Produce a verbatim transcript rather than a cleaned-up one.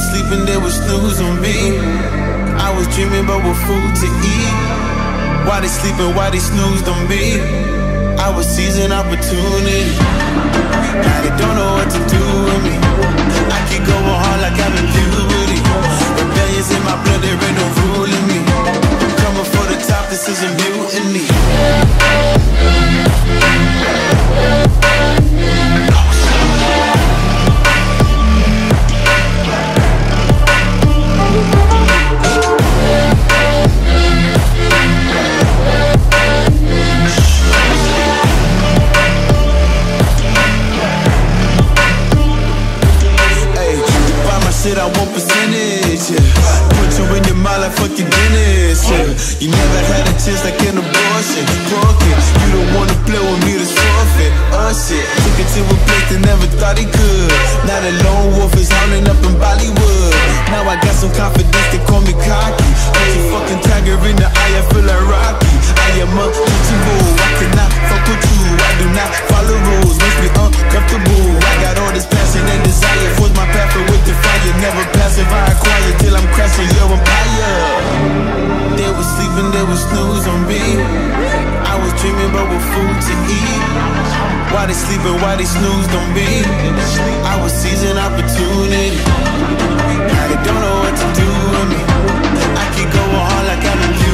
sleeping, they would snooze on me. I was dreaming about what food to eat. Why they sleeping, why they snoozed on me? I was seizing opportunity. Now they don't know what to do with me. I keep going hard like I'm in puberty. Rebellions in my blood, there ain't no ruling me. I'm coming for the top, this is a mutiny. I want percentage, yeah. Put you in your mind like fucking Guinness, yeah. You never had a chance like an abortion. Broken, you don't wanna play with me, that's forfeit. Oh shit, took it to a place that never thought he could. Now the lone wolf is howling up in Bollywood. Now I got some confidence, they call me cocky. Put your fucking tiger in the eye, I feel like Rocky. I am untouchable, I cannot fuck with you. I do not follow rules, makes me uncomfortable. I got all this passion and desire, force my path with the fire. Never passive, I acquire till I'm crashing your empire. They were sleeping, they would snooze on me. I was dreaming about what food to eat. Why they sleeping, why they snoozed on me? I was seizing opportunity. Now they don't know what to do with me. I keep going hard like I'm in